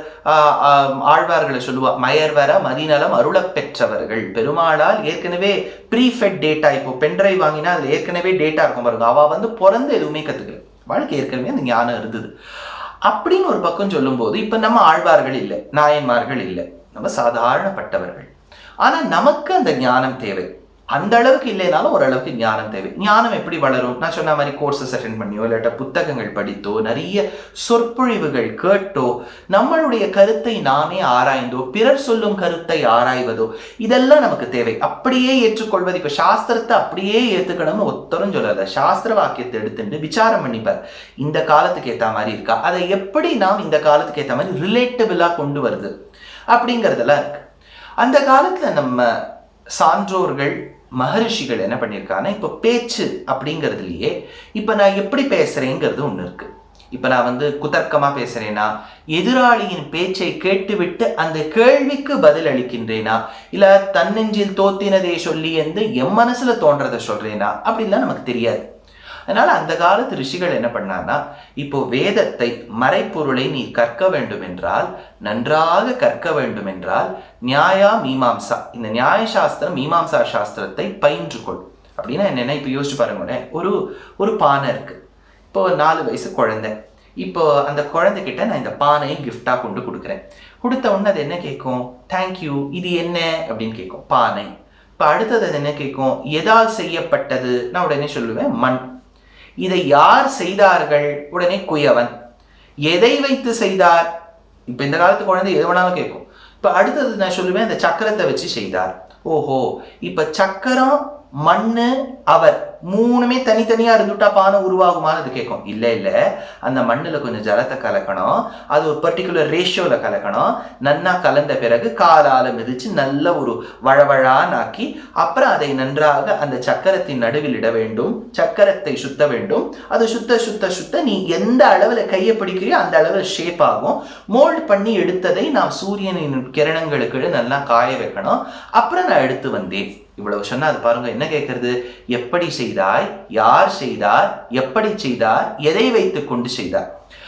ஆழ்வார்களை சொல்லுவா, மயர்வர மதிநலம் அருள பெற்றவர்கள் பெருமாளால் ஏற்கனவே ப்ரீஃபெட் டேட்டா. இப்போ பென்ட்ரைவ் வாங்கினா அதுல ஏற்கனவே டேட்டா இருக்கும் பாருங்க. அவ வந்து பிறந்து எதுவுமே கத்துக்கல, வாழ்க்கை ஏற்கனவே அந்த ஞானம் இருந்தது அப்படின்னு ஒரு பக்கம் சொல்லும் போது, இப்ப நம்ம ஆழ்வார்கள் இல்லை, நாயன்மார்கள் இல்லை, நம்ம சாதாரணப்பட்டவர்கள். ஆனா நமக்கு அந்த ஞானம் தேவை. அந்த அளவுக்கு இல்லைனாலும் ஓரளவுக்கு ஞானம் தேவை. ஞானம் எப்படி வளரும்? நான் சொன்ன மாதிரி கோர்சஸ் அட்டென்ட் பண்ணியோ இல்லாட்ட புத்தகங்கள் படித்தோ நிறைய சொற்பொழிவுகள் கேட்டோ நம்மளுடைய கருத்தை நாமே ஆராய்ந்தோ பிறர் சொல்லும் கருத்தை ஆராய்வதோ இதெல்லாம் நமக்கு தேவை. அப்படியே ஏற்றுக்கொள்வது, இப்ப சாஸ்திரத்தை அப்படியே ஏற்றுக்கணும்னு ஒத்தரும் சொல்லாத. சாஸ்திர வாக்கியத்தை எடுத்துட்டு விசாரம் பண்ணிப்பார், இந்த காலத்துக்கு ஏற்ற மாதிரி இருக்கா, அதை எப்படி நாம் இந்த காலத்துக்கு ஏற்ற மாதிரி ரிலேட்டபிளா கொண்டு வருது அப்படிங்கிறதெல்லாம் இருக்கு. அந்த காலத்துல நம்ம சான்றோர்கள் மகரிஷிகள் என்ன பண்ணியிருக்காங்கன்னா, இப்போ பேச்சு அப்படிங்கிறதுலையே இப்போ நான் எப்படி பேசுறேங்கிறது ஒன்று இருக்கு. இப்போ நான் வந்து குதர்க்கமா பேசுறேனா, எதிராளியின் பேச்சை கேட்டுவிட்டு அந்த கேள்விக்கு பதில் அளிக்கின்றேனா, இல்ல தன்னெஞ்சில் தோத்தினதை சொல்லி என்று என் மனசுல தோன்றதை சொல்றேனா, அப்படின்லாம் நமக்கு தெரியாது. அதனால அந்த காலத்து ரிஷிகள் என்ன பண்ணான்னா, இப்போ வேதத்தை மறைப்பொருளை நீ கற்க வேண்டும் என்றால், நன்றாக கற்க வேண்டும் என்றால் நியாயா மீமாம்சா, இந்த நியாய சாஸ்திரம் மீமாம்சா சாஸ்திரத்தை பயின்றுக்கொள். அப்படின்னா என்னென்ன, இப்போ யோசிச்சு பாருங்க, ஒரு ஒரு பானை இருக்கு. இப்போ நாலு வயசு குழந்தை, இப்போ அந்த குழந்தைகிட்ட நான் இந்த பானையை கிஃப்டா கொண்டு கொடுக்குறேன். கொடுத்த உடனே அது என்ன கேட்கும்? தேங்க்யூ, இது என்ன அப்படின்னு கேட்கும், பானை. இப்போ அடுத்தது அது என்ன கேட்கும்? எதால் செய்யப்பட்டது? நான் உடனே சொல்லுவேன் மண். இதை யார் செய்தார்கள்? உடனே குயவன். எதை வைத்து செய்தார்? இப்ப இந்த காலத்து குழந்தை எது வேணாலும் கேட்கும். இப்ப அடுத்தது நான் சொல்லுவேன், இந்த சக்கரத்தை வச்சு செய்தார். ஓஹோ, இப்ப சக்கரம், மண்ணு, அவர் மூணுமே தனித்தனியா இருந்துட்டா பானை உருவாகுமான்னு அது கேட்கும். இல்ல இல்ல, அந்த மண்ணுல கொஞ்சம் ஜலத்தை கலக்கணும், அது ஒரு பர்டிகுலர் ரேஷியோல கலக்கணும். நன்னா கலந்த பிறகு காலால மிதிச்சு நல்ல ஒரு வழவழானாக்கி அப்புறம் அதை நன்றாக அந்த சக்கரத்தின் நடுவில் இட வேண்டும். சக்கரத்தை சுத்த வேண்டும். அது சுத்த சுத்த சுத்த நீ எந்த அளவுல கையை பிடிக்கிறியோ அந்த அளவுல ஷேப் ஆகும். மோல்ட் பண்ணி எடுத்ததை நாம் சூரியனின் கிரணங்களுக்கு நல்லா காய வைக்கணும். அப்புறம் நான் எடுத்து வந்தேன். இவ்வளவு சொன்னா அது பாருங்க என்ன கேட்கறது? எப்படி செய்தாய், யார் செய்தார், எப்படி செய்தார், எதை வைத்து கொண்டு செய்தார்.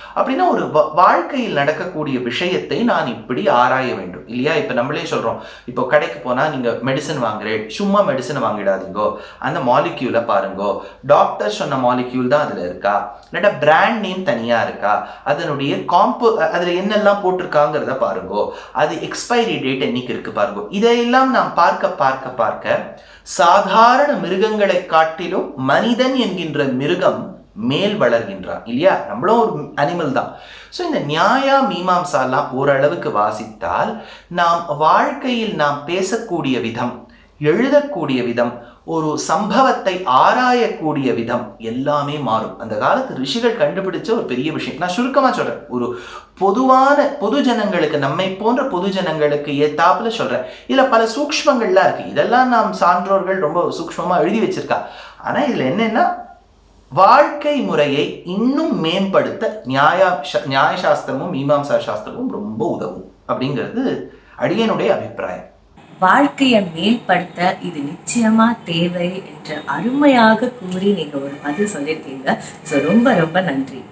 அப்படின்னா ஒரு வாழ்க்கையில் நடக்கக்கூடிய விஷயத்தை நான் இப்படி ஆராய வேண்டும் இல்லையா? இப்போ நம்மளே சொல்கிறோம், இப்போ கடைக்கு போனால் நீங்கள் மெடிசன் வாங்குறேன், சும்மா மெடிசனை வாங்கிடாதீங்கோ, அந்த மாலிக்யூலை பாருங்கோ, டாக்டர் சொன்ன மாலிக்யூல் தான் அதில் இருக்கா, இல்லாட்டா பிராண்ட் நேம் தனியாக இருக்கா, அதனுடைய காம்போ அதில் என்னெல்லாம் போட்டிருக்காங்கிறத பாருங்கோ, அது எக்ஸ்பைரி டேட் என்னைக்கு இருக்கு பாருங்கோ. இதையெல்லாம் நாம் பார்க்க பார்க்க பார்க்க சாதாரண மிருகங்களை காட்டிலும் மனிதன் என்கின்ற மிருகம் மேல் வளர்கின்றான் இல்லையா? நம்மளும் ஒரு அனிமல் தான். ஸோ இந்த நியாயா மீமாம்சாலாம் ஓரளவுக்கு வாசித்தால் நாம் வாழ்க்கையில் நாம் பேசக்கூடிய விதம், எழுதக்கூடிய விதம், ஒரு சம்பவத்தை ஆராயக்கூடிய விதம் எல்லாமே மாறும். அந்த காலத்து ரிஷிகள் கண்டுபிடிச்ச ஒரு பெரிய விஷயம். நான் சுருக்கமாக சொல்றேன், ஒரு பொதுவான பொது ஜனங்களுக்கு, நம்மை போன்ற பொது ஜனங்களுக்கு ஏத்தாப்புல சொல்றேன். இதுல பல சூக்ஷ்மங்கள்லாம் இருக்கு, இதெல்லாம் நாம் சான்றோர்கள் ரொம்ப சூக்ஷ்மமா எழுதி வச்சிருக்கா. ஆனா இதுல என்னன்னா, வாழ்க்கை முறையை இன்னும் மேம்படுத்த நியாய நியாய சாஸ்திரமும் மீமாம்சா சாஸ்திரமும் ரொம்ப உதவும் அப்படிங்கிறது அடியனுடைய அபிப்பிராயம். வாழ்க்கையை மேம்படுத்த இது நிச்சயமா தேவை என்று அருமையாக கூறி நீங்க ஒரு பதில் சொல்லியிருக்கீங்க. ஸோ ரொம்ப ரொம்ப நன்றி.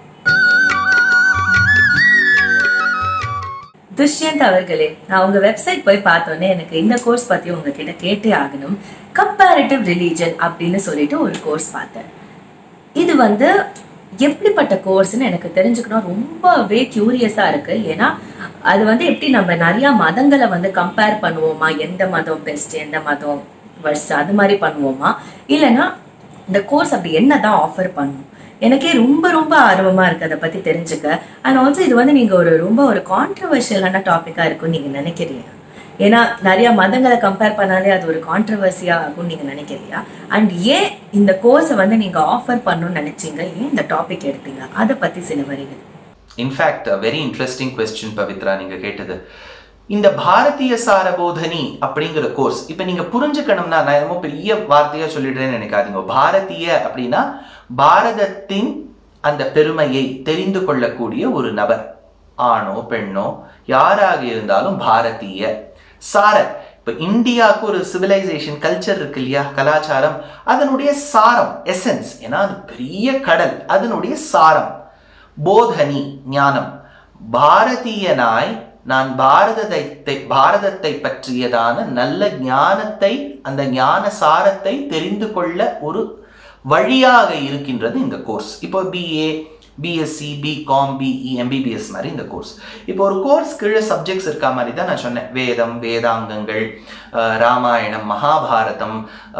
துஷ்யந்த் அவர்களே, நான் உங்க வெப்சைட் போய் பார்த்தோன்னே எனக்கு இந்த கோர்ஸ் பத்தி உங்ககிட்ட கேட்டே ஆகணும். கம்பேரிட்டிவ் ரிலீஜன் அப்படின்னு சொல்லிட்டு ஒரு கோர்ஸ் பார்த்தேன். இது வந்து எப்படிப்பட்ட கோர்ஸ்ன்னு எனக்கு தெரிஞ்சுக்கணும் ரொம்பவே கியூரியஸா இருக்கு. ஏன்னா அது வந்து எப்படி நம்ம நிறைய மதங்களை வந்து கம்பேர் பண்ணுவோமா, எந்த மதம் பெஸ்ட் எந்த மதம் வர்ஸ்ட் அது மாதிரி பண்ணுவோமா, இல்லைன்னா இந்த கோர்ஸ் அப்படி என்னதான் ஆஃபர் பண்ணும், எனக்கே ரொம்ப ரொம்ப ஆர்வமா இருக்கு அதை பத்தி தெரிஞ்சுக்க. அண்ட் ஆல்சோ இது வந்து நீங்க ஒரு ரொம்ப ஒரு கான்ட்ரவர்ஷியலான டாபிக்கா இருக்கும்னு நீங்க நினைக்கிறீங்க? ஏன்னா நிறைய மதங்களை கம்பேர் பண்ணாலே அது ஒரு கான்ட்ரவர்சியா ஆகும்னு நீங்க நினைக்கிறீங்களா? அண்ட் ஏன் இந்த கோர்ஸை வந்து நீங்க ஆஃபர் பண்ணணும்னு நினைச்சீங்க, ஏன் இந்த டாபிக் எடுத்தீங்க, அதை பத்தி சில வரிகள். In fact very interesting question Pavithra நீங்க கேட்டது. இந்த பாரதிய சாரபோதனி அப்படிங்கிற கோர்ஸ் இப்ப நீங்க புரிஞ்சுக்கணும்னா, நான் என்னமோ பெரிய வார்த்தையா சொல்லிடுறேன்னு நினைக்காதீங்க. பாரதிய அப்படின்னா பாரதத்தின் அந்த பெருமையை தெரிந்து கொள்ளக்கூடிய ஒரு நபர், ஆணோ பெண்ணோ யாராக இருந்தாலும் பாரதிய. சார, இப்ப இந்தியாவுக்கு ஒரு சிவிலைசேஷன் கல்ச்சர் இருக்கு இல்லையா, கலாச்சாரம், அதனுடைய சாரம் எசன்ஸ், ஏன்னா அது பெரிய கடல், அதனுடைய சாரம். போதனி ஞானம், பாரதியனாய் நான் பாரதத்தை பாரதத்தை பற்றியதான நல்ல ஞானத்தை, அந்த ஞான சாரத்தை தெரிந்து கொள்ள ஒரு வழியாக இருக்கின்றது இந்த கோர்ஸ். இப்போ BA, BSc, BCom, BE, MBBS மாதிரி இந்த கோர்ஸ். இப்போ ஒரு கோர்ஸ் கீழே சப்ஜெக்ட்ஸ் இருக்கா மாதிரி தான் நான் சொன்னேன். வேதம், வேதாங்கங்கள், ராமாயணம், மகாபாரதம்,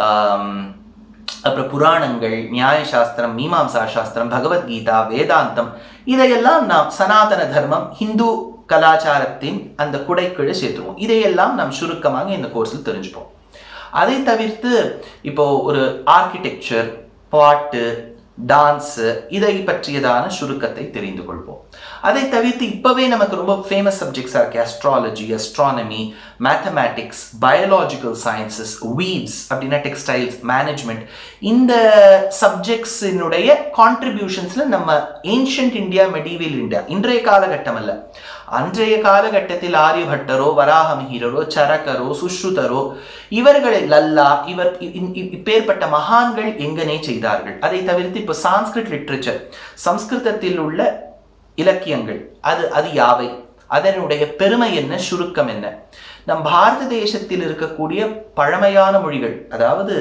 அப்புறம் புராணங்கள், நியாய சாஸ்திரம், மீமாம்சா சாஸ்திரம், பகவத்கீதா, வேதாந்தம், இதையெல்லாம் நாம் சனாதன தர்மம், ஹிந்து கலாச்சாரத்தின் அந்த குடைக்கீழே சேர்த்துவோம். இதையெல்லாம் நாம் சுருக்கமாக இந்த கோர்ஸில் தெரிஞ்சுப்போம். அதை தவிர்த்து இப்போ ஒரு ஆர்கிடெக்சர், பாட்டு, டான்ஸு, இதை பற்றியதான சுருக்கத்தை தெரிந்து கொள்வோம். அதை தவிர்த்து இப்பவே நமக்கு ரொம்ப ஃபேமஸ் சப்ஜெக்ட்ஸாக இருக்கு astrology, astronomy, mathematics, biological sciences, weaves அப்படின்னா டெக்ஸ்டைல்ஸ், மேனேஜ்மெண்ட், இந்த சப்ஜெக்ட்ஸினுடைய கான்ட்ரிபியூஷன்ஸ்ல நம்ம ஏன்ஷியன்ட் இந்தியா, மெடீவியல் இந்தியா, இன்றைய காலகட்டம் அல்ல, அன்றைய காலகட்டத்தில் ஆரியபட்டரோ, வராகமிஹிரரோ, சரகரோ, சுஷ்ருதரோ, இவர்களை லல்லா, இவர் இப்பேற்பட்ட மகான்கள் எங்கனே செய்தார்கள். அதை தவிர்த்து இப்போ சான்ஸ்கிரிட் லிட்ரேச்சர், சம்ஸ்கிருதத்தில் உள்ள இலக்கியங்கள், அது அது யாவை, அதனுடைய பெருமை என்ன, சுருக்கம் என்ன, நம் பாரத தேசத்தில் இருக்கக்கூடிய பழமையான மொழிகள், அதாவது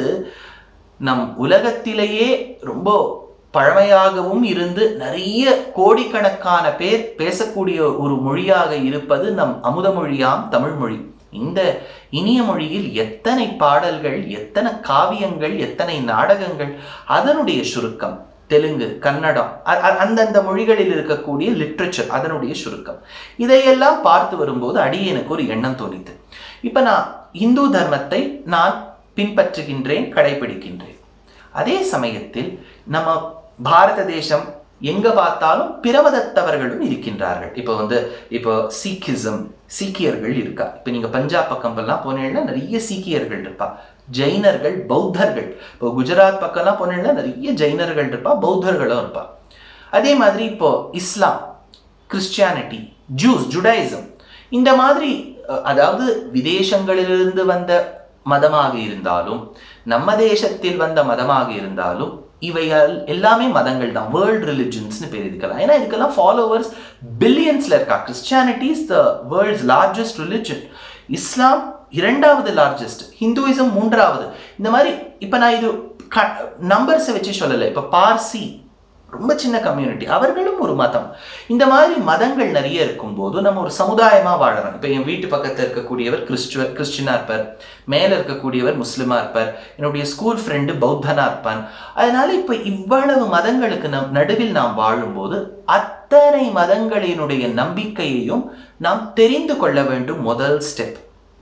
நம் உலகத்திலேயே ரொம்ப பழமையாகவும் இருந்து நிறைய கோடிக்கணக்கான பேர் பேசக்கூடிய ஒரு மொழியாக இருப்பது நம் அமுத மொழியாம் தமிழ் மொழி. இந்த இனிய மொழியில் எத்தனை பாடல்கள், எத்தனை காவியங்கள், எத்தனை நாடகங்கள், அதனுடைய சுருக்கம், தெலுங்கு, கன்னடம், அந்தந்த மொழிகளில் இருக்கக்கூடிய லிட்ரேச்சர், அதனுடைய சுருக்கம், இதையெல்லாம் பார்த்து வரும்போது அடியேனுக்கு ஒரு எண்ணம் தோணித்து. இப்ப நான் இந்து தர்மத்தை நான் பின்பற்றுகின்றேன், கடைபிடிக்கின்றேன். அதே சமயத்தில் நம்ம பாரத தேசம் எங்க பார்த்தாலும் பிரமதத்தவர்களும் இருக்கின்றார்கள். இப்போ வந்து இப்போ சீக்கிசம், சீக்கியர்கள் இருக்கா. இப்போ நீங்க பஞ்சாப் பக்கம் எல்லாம் போனீங்கன்னா நிறைய சீக்கியர்கள் இருப்பா. ஜெயினர்கள், பௌத்தர்கள், இப்போ குஜராத் பக்கம்லாம் போனீங்கன்னா நிறைய ஜெயினர்கள் இருப்பா, பௌத்தர்களும் இருப்பா. அதே மாதிரி இப்போ இஸ்லாம், கிறிஸ்டியானிட்டி, ஜூஸ், ஜுடாயிசம், இந்த மாதிரி அதாவது விதேசங்களிலிருந்து வந்த மதமாக இருந்தாலும் நம்ம தேசத்தில் வந்த மதமாக இருந்தாலும் இவையால் எல்லாமே மதங்கள் தான், வேர்ல்ட் ரிலிஜன்ஸ்னு பேர் இதுக்கெல்லாம். ஏன்னா இதுக்கெல்லாம் ஃபாலோவர்ஸ் பில்லியன்ஸ்ல இருக்கா. Christianity is the world's largest religion, Islam இரண்டாவது லார்ஜஸ்ட், ஹிந்துவிசம் மூன்றாவது. இந்த மாதிரி இப்போ நான் இது நம்பர்ஸை வச்சு சொல்லலை. இப்போ பார்சி ரொம்ப சின்ன கம்யூனிட்டி, அவர்களும் ஒரு மதம். இந்த மாதிரி மதங்கள் நிறைய இருக்கும்போது நம்ம ஒரு சமுதாயமா வாழறோம். இப்போ என் வீட்டு பக்கத்தில் இருக்கக்கூடியவர் கிறிஸ்துவர் கிறிஸ்டினா இருப்பார், மேல இருக்கக்கூடியவர் முஸ்லிமா இருப்பார், என்னுடைய ஸ்கூல் ஃப்ரெண்டு பௌத்தனா இருப்பான். அதனால இப்போ இவ்வளவு மதங்களுக்கு நம் நடுவில் நாம் வாழும்போது அத்தனை மதங்களினுடைய நம்பிக்கையையும் நாம் தெரிந்து கொள்ள வேண்டும். முதல் ஸ்டெப்.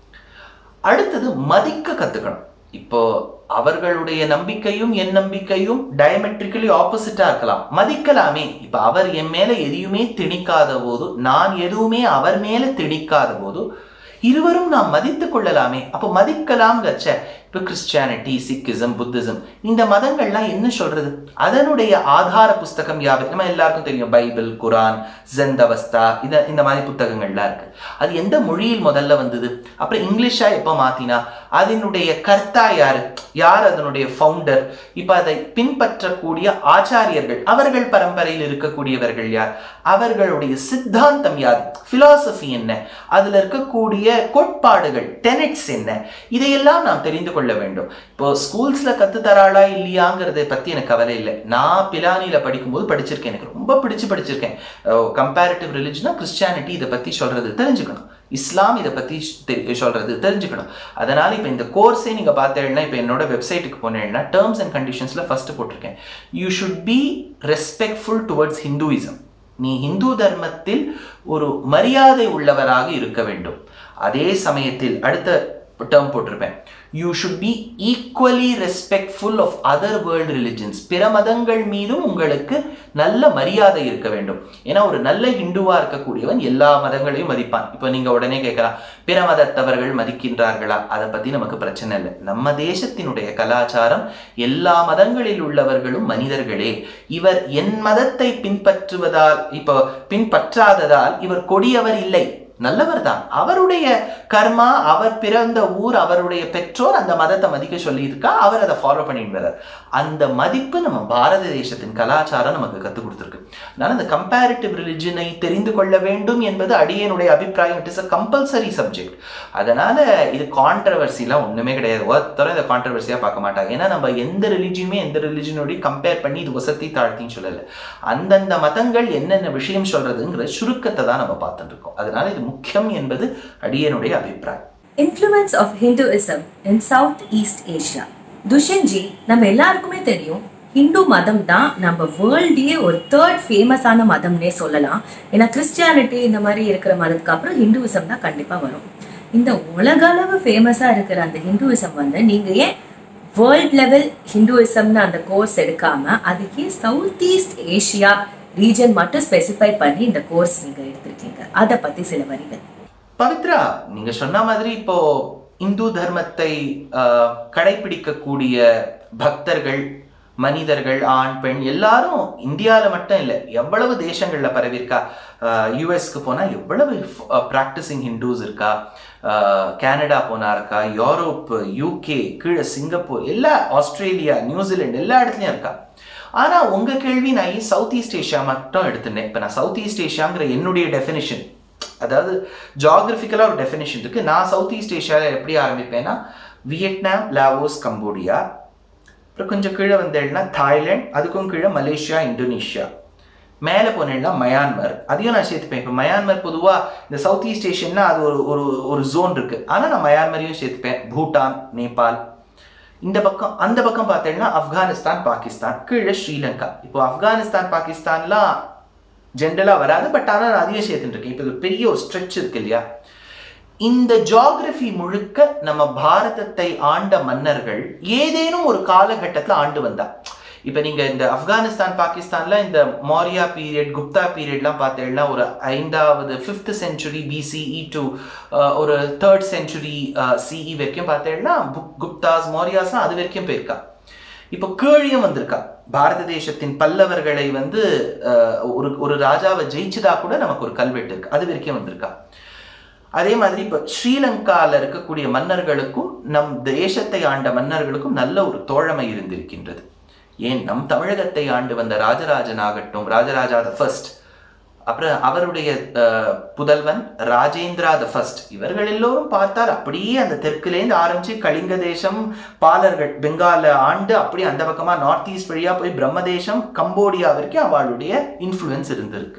அடுத்தது மதிக்க கத்துக்கணும். இப்போ அவர்களுடைய நம்பிக்கையும் என் நம்பிக்கையும் டயமெட்ரிக்கலி ஆப்போசிட்டா இருக்கலாம், மதிக்கலாமே. இப்ப அவர் என் மேல எதையுமே திணிக்காத போது, நான் எதுவுமே அவர் மேல திணிக்காத போது இருவரும் நாம் மதித்து கொள்ளலாமே. அப்போ மதிக்கலாம் கச்ச. இப்போ கிறிஸ்டியானிட்டி, சிக்கிசம், புத்திசம் இந்த மதங்கள்லாம் என்ன சொல்றது? அதனுடைய ஆதார புஸ்தகம் யாவை? நம்ம எல்லாருக்கும் தெரியும், பைபிள், குரான், ஜெந்தவஸ்தா, இத இந்த மாதிரி புத்தகங்கள்லாம் இருக்கு. அது எந்த மொழியில் முதல்ல வந்தது? அப்புறம் இங்கிலீஷா எப்போ மாத்தினா? அதனுடைய கர்த்தா யாரு? யார் அதனுடைய ஃபவுண்டர்? இப்ப அதை பின்பற்றக்கூடிய ஆச்சாரியர்கள், அவர்கள் பரம்பரையில் இருக்கக்கூடியவர்கள் யார்? அவர்களுடைய சித்தாந்தம் யாது? பிலாசபி என்ன? அதுல இருக்கக்கூடிய கோட்பாடுகள், டெனெட்ஸ் என்ன? இதையெல்லாம் நாம் தெரிந்து கொள்ள வேண்டும். இப்போ ஸ்கூல்ஸ்ல கத்து தராளா இல்லையாங்கிறத பத்தி எனக்கு கவலை இல்லை. நான் பிலானியில படிக்கும்போது படிச்சிருக்கேன், எனக்கு ரொம்ப பிடிச்சு படிச்சிருக்கேன். கம்பேரிட்டிவ் ரிலிஜனா கிறிஸ்டியானிட்டி இதை பத்தி சொல்றது தெரிஞ்சுக்கணும், இஸ்லாம் இதை பத்தி சொல்றது தெரிஞ்சுக்கணும். அதனால இப்போ இந்த கோர்ஸே நீங்க பார்த்தேன்னா, இப்போ என்னோட வெப்சைட்டுக்கு போனேன்னா டேர்ம்ஸ் அண்ட் கண்டிஷன்ஸ்ல ஃபர்ஸ்ட் போட்டிருக்கேன், you should be respectful towards Hinduism. நீ ஹிந்து தர்மத்தில் ஒரு மரியாதை உள்ளவராக இருக்க வேண்டும். அதே சமயத்தில் அடுத்த டேர்ம் போட்டிருப்பேன், you should be equally respectful of other world religions. பிற மதங்கள் மீதும் உங்களுக்கு நல்ல மரியாதை இருக்க வேண்டும். ஏன்னா ஒரு நல்ல ஹிந்துவா இருக்கக்கூடியவன் எல்லா மதங்களையும் மதிப்பான். இப்போ நீங்க உடனே கேட்கலாம், பிற மதத்தவர்கள் மதிக்கின்றார்களா? அதை பத்தி நமக்கு பிரச்சனை இல்லை. நம்ம தேசத்தினுடைய கலாச்சாரம் எல்லா மதங்களில் உள்ளவர்களும் மனிதர்களே. இவர் என் மதத்தை பின்பற்றுவதால், இப்போ பின்பற்றாததால் இவர் கொடியவர் இல்லை, நல்லவர் தான். அவருடைய கர்மா, அவர் பிறந்த ஊர், அவருடைய பெற்றோர் அந்த மதத்தை மதிக்க சொல்லி இருக்கா, அவர் அதை ஃபாலோ பண்ணிட்டு வர்றார். அந்த மதிப்பு நம்ம பாரத தேசத்தின் கலாச்சாரம் நமக்கு கற்றுக் கொடுத்துருக்கு. அதனால இந்த கம்பேரிட்டிவ் ரிலிஜனை தெரிந்து கொள்ள வேண்டும் என்பது அடியனுடைய அபிப்பிராயம். It is a compulsory subject. அதனால இது கான்ட்ரவர்சிலாம் ஒண்ணுமே கிடையாது. ஒருத்தரும் இதை கான்ட்ரவர்சியா பார்க்க மாட்டாங்க. ஏன்னா நம்ம எந்த ரிலிஜியுமே எந்த ரிலிஜனோடய கம்பேர் பண்ணி இது வசதி தாழ்த்தின்னு சொல்லலை. அந்தந்த மதங்கள் என்னென்ன விஷயம் சொல்றதுங்கிற சுருக்கத்தை தான் நம்ம பார்த்துட்டு இருக்கோம். அதனால இது முக்கியம் என்பது அடியனுடைய அபிப்பிராயம். Influence of Hinduism in Southeast Asia. துஷன்ஜி, நம்ம எல்லாருக்குமே தெரியும், ஹிந்து மதம் தான் நம்ம வேர்ல்டையே ஒரு தேர்ட் ஃபேமஸான மதம்னே சொல்லலாம். ஏன்னா கிறிஸ்டியானிட்டி இந்த மாதிரி இருக்கிற மதத்துக்கு அப்புறம் ஹிந்துவிசம் தான் கண்டிப்பா வரும். இந்த உலக அளவு ஃபேமஸா இருக்கிற அந்த ஹிந்துவிசம் வந்து நீங்க ஏன் வேர்ல்ட் லெவல் ஹிந்துவிசம்னு அந்த கோர்ஸ் எடுக்காம அதுக்கே சவுத் ஈஸ்ட் ஏஷியா ரீஜன் மட்டும் ஸ்பெசிஃபை பண்ணி இந்த கோர்ஸ் நீங்க எடுத்திருக்கீங்க? அதை பத்தி சில வரிகள். பவித்ரா, நீங்க சொன்ன மாதிரி இப்போ இந்து தர்மத்தை கடைபிடிக்கக்கூடிய பக்தர்கள், மனிதர்கள், ஆண் பெண் எல்லாரும் இந்தியாவில் மட்டும் இல்லை, எவ்வளவு தேசங்கள்ல பரவிருக்கா. யூஎஸ்க்கு போனா எவ்வளவு பிராக்டிசிங் ஹிந்துஸ் இருக்கா, கனடா போனா இருக்கா, யூரோப், யூகே, கீழே சிங்கப்பூர், எல்லா ஆஸ்திரேலியா, நியூசிலாந்து எல்லா இடத்துலயும் இருக்கா. ஆனா உங்க கேள்வி நான் ஏன் சவுத் ஈஸ்ட் ஏஷியா மட்டும் எடுத்துனேன். இப்ப நான் சவுத் ஈஸ்ட் ஏஷியாங்கிற என்னுடைய டெஃபினிஷன், அதாவது ஜியாகிரபிக்கலா ஒரு டெஃபினிஷன் இருக்கு. நான் சவுத் ஈஸ்ட் ஏஷியாவில் எப்படி ஆரம்பிப்பேன்னா, வியட்நாம், லாவோஸ், கம்போடியா, அப்புறம் கொஞ்சம் கீழே வந்தேன்னா தாய்லாந்து, அதுக்கும் கீழே மலேசியா, இந்தோனேஷியா, மேலே போனேன்னா மயான்மர், அதையும் நான் சேர்த்துப்பேன். இப்போ மயான்மர் பொதுவாக இந்த சவுத் ஈஸ்ட் ஏஷியன்னா அது ஒரு ஒரு ஒரு ஜோன் இருக்கு. ஆனால் நான் மயான்மரையும் சேர்த்துப்பேன். பூட்டான், நேபாள், இந்த பக்கம் அந்த பக்கம் பார்த்தேன்னா ஆப்கானிஸ்தான், பாகிஸ்தான், கீழே ஸ்ரீலங்கா. இப்போ ஆப்கானிஸ்தான், பாகிஸ்தான்லாம் ஜென்ரலாக வராது, பட் ஆனால் நான் அதையும் சேர்த்துட்டு இருக்கேன். இப்போ பெரிய ஒரு ஸ்ட்ரெச் இருக்கு இல்லையா. இந்த ஜியாகிரபி முழுக்க நம்ம பாரதத்தை ஆண்ட மன்னர்கள் ஏதேனும் ஒரு காலகட்டத்தில் ஆண்டு வந்தா. இப்போ நீங்க இந்த ஆப்கானிஸ்தான், பாகிஸ்தான்ல இந்த மௌரியா பீரியட், குப்தா பீரியட்லாம் பார்த்தீங்கன்னா ஒரு ஐந்தாவது ஃபிஃப்த் சென்ச்சுரி பிசிஇ டு ஒரு தேர்ட் சென்ச்சுரி சிஇ வரைக்கும் பார்த்தீங்கன்னா குப்தாஸ், மௌரியாஸ்லாம் அது வரைக்கும் போயிருக்கா. இப்போ கீழியும் வந்திருக்கா. பாரத தேசத்தின் பல்லவர்களை வந்து ஒரு ஒரு ராஜாவை ஜெயிச்சுதா கூட நமக்கு ஒரு கல்வெட்டு இருக்கு, அது வரைக்கும் வந்திருக்கா. அதே மாதிரி இப்போ ஸ்ரீலங்காவில் இருக்கக்கூடிய மன்னர்களுக்கும் நம் தேசத்தை ஆண்ட மன்னர்களுக்கும் நல்ல ஒரு தோழமை இருந்திருக்கின்றது. ஏன் நம் தமிழகத்தை ஆண்டு வந்த ராஜராஜன் ஆகட்டும், ராஜராஜா த ஃபர்ஸ்ட், அப்புறம் அவருடைய புதல்வன் ராஜேந்திரா த ஃபர்ஸ்ட், இவர்கள் எல்லோரும் பார்த்தால் அப்படியே அந்த தெற்குலேருந்து ஆரம்பிச்சு கலிங்க தேசம், பாலர்கள் பெங்கால ஆண்டு அப்படியே அந்த பக்கமா நார்த் ஈஸ்ட் வழியா போய் பிரம்மதேசம், கம்போடியா வரைக்கும் அவளுடைய இன்ஃப்ளூயன்ஸ் இருந்திருக்கு.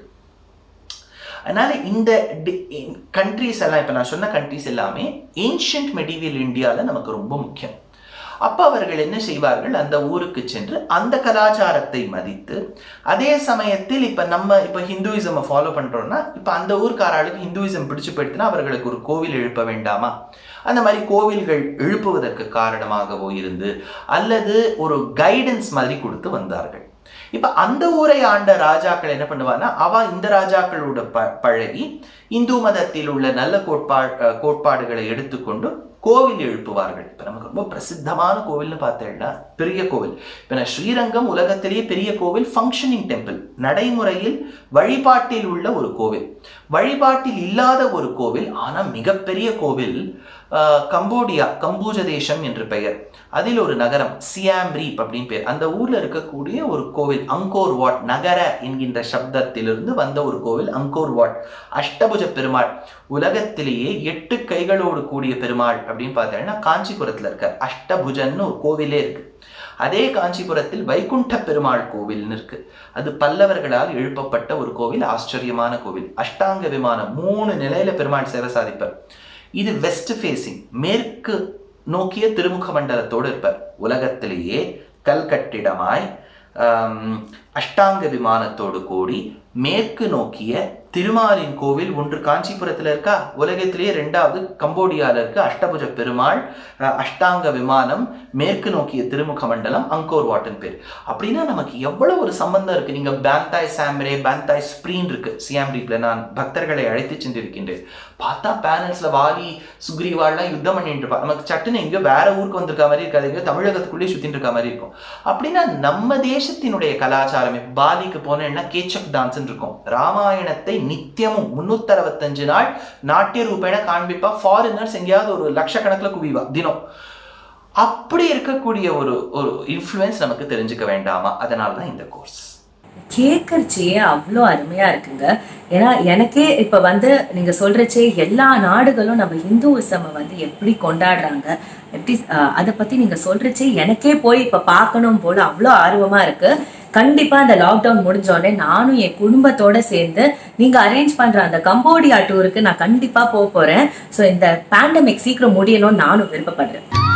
அதனால இந்த கண்ட்ரிஸ் எல்லாம், இப்போ நான் சொன்ன கண்ட்ரிஸ் எல்லாமே ஏன்ஷியன்ட் மெடிவியல் இந்தியாவில் நமக்கு ரொம்ப முக்கியம். அப்போ அவர்கள் என்ன செய்வார்கள், அந்த ஊருக்கு சென்று அந்த கலாச்சாரத்தை மதித்து, அதே சமயத்தில் இப்போ நம்ம இப்போ ஹிந்துயிசமை ஃபாலோ பண்ணுறோம்னா, இப்போ அந்த ஊருக்காரர்களுக்கு ஹிந்துயிசம் பிடிச்சு போயிடுச்சுன்னா அவர்களுக்கு ஒரு கோவில் எழுப்ப வேண்டாமா, அந்த மாதிரி கோவில்கள் எழுப்புவதற்கு காரணமாகவோ இருந்து, அல்லது ஒரு கைடன்ஸ் மாதிரி கொடுத்து வந்தார்கள். இப்ப அந்த ஊரை ஆண்ட ராஜாக்கள் என்ன பண்ணுவாங்கன்னா, அவ இந்த ராஜாக்களோட ப பழகி இந்து மதத்தில் உள்ள நல்ல கோட்பா கோட்பாடுகளை எடுத்துக்கொண்டு கோவில் எழுப்புவார்கள். இப்ப நமக்கு ரொம்ப பிரசித்தமான கோவில்னு பார்த்தேன்னா பெரிய கோவில். இப்ப நான் ஸ்ரீரங்கம் உலகத்திலேயே பெரிய கோவில், ஃபங்க்ஷனிங் டெம்பிள், நடைமுறையில் வழிபாட்டில் உள்ள ஒரு கோவில். வழிபாட்டில் இல்லாத ஒரு கோவில் ஆனா மிகப்பெரிய கோவில் கம்போடியா, கம்பூஜ தேசம் என்று பெயர். அதில் ஒரு நகரம் சியாம் ரீப் அப்படின்னு பேர். அந்த ஊர்ல இருக்கக்கூடிய ஒரு கோவில் அங்கோர் வாட், நகர என்கின்ற சப்தத்திலிருந்து வந்த ஒரு கோவில் அங்கோர் வாட். அஷ்டபுஜ பெருமாள், உலகத்திலேயே எட்டு கைகளோடு கூடிய பெருமாள் அப்படின்னு பார்த்தீங்கன்னா காஞ்சிபுரத்துல இருக்கார். அஷ்டபுஜன்னு ஒரு கோவிலே இருக்கு. அதே காஞ்சிபுரத்தில் வைகுண்ட பெருமாள் கோவில்னு இருக்கு. அது பல்லவர்களால் எழுப்பப்பட்ட ஒரு கோவில், ஆச்சரியமான கோவில். அஷ்டாங்க விமானம், மூணு நிலையில பெருமாள் சேவை சாதிப்பார். இது வெஸ்ட் ஃபேசிங், மேற்கு நோக்கிய திருமுக மண்டலத்தோடு இருப்பார். உலகத்திலேயே கல்கட்டிடமாய் அஷ்டாங்க விமானத்தோடு கூடி மேற்கு நோக்கிய திருமாலின் கோவில் ஒன்று காஞ்சிபுரத்தில் இருக்கா, உலகத்திலேயே ரெண்டாவது கம்போடியாவில் இருக்கு. அஷ்டபுஜ பெருமாள், அஷ்டாங்க விமானம், மேற்கு நோக்கிய திருமுக மண்டலம், அங்கோர் வாட்டன் பேர். அப்படின்னா நமக்கு எவ்வளவு ஒரு சம்பந்தம் இருக்கு. நீங்க பேந்தாய் சாம்ரே, பேந்தாய் ஸ்ப்ரீன் இருக்கு சியாம் ரீப்ல. நான் பக்தர்களை அழைத்து சென்றிருக்கின்றேன். பார்த்தா பேனல்ஸ்ல வாலி சுக்ரீவாள்லாம் யுத்தம் பண்ணிட்டு இருப்பா. நமக்கு சட்டுன்னு எங்கேயோ வேற ஊருக்கு வந்திருக்க மாதிரி இருக்காது, எங்கேயோ தமிழகத்துக்குள்ளேயே சுத்திட்டு இருக்க மாதிரி இருக்கும். அப்படின்னா நம்ம தேசத்தினுடைய கலாச்சாரம், பாலிக்கு போனேன்னா கேச்சக் டான்ஸ் இருக்கும். ராமாயணத்தை நித்தியமும் முன்னூத்தி அறுபத்தஞ்சு நாள் நாட்டிய ரூபேண காண்பிப்பா. ஃபாரினர்ஸ் எங்கேயாவது ஒரு லட்சக்கணக்கில் குவிவா தினம். அப்படி இருக்கக்கூடிய ஒரு ஒரு இன்ஃப்ளூயன்ஸ் நமக்கு தெரிஞ்சுக்க வேண்டாமா? அதனால தான் இந்த கோர்ஸ். கேட்கறச்சே அவ்வளோ அருமையா இருக்குங்க. ஏன்னா எனக்கே இப்ப வந்து நீங்க சொல்றச்சே எல்லா நாடுகளும் நம்ம ஹிந்துவிசம் வந்து எப்படி கொண்டாடுறாங்க, எப்படி அதை பத்தி நீங்க சொல்றச்சே எனக்கே போய் இப்ப பார்க்கணும் போல அவ்வளோ ஆர்வமா இருக்கு. கண்டிப்பா அந்த லாக்டவுன் முடிஞ்சோடனே நானும் என் குடும்பத்தோட சேர்ந்து நீங்க அரேஞ்ச் பண்ற அந்த கம்போடியா டூருக்கு நான் கண்டிப்பா போக போறேன். ஸோ இந்த பேண்டமிக் சீக்கிரம் முடியணும்னு நானும் விருப்பப்படுறேன்.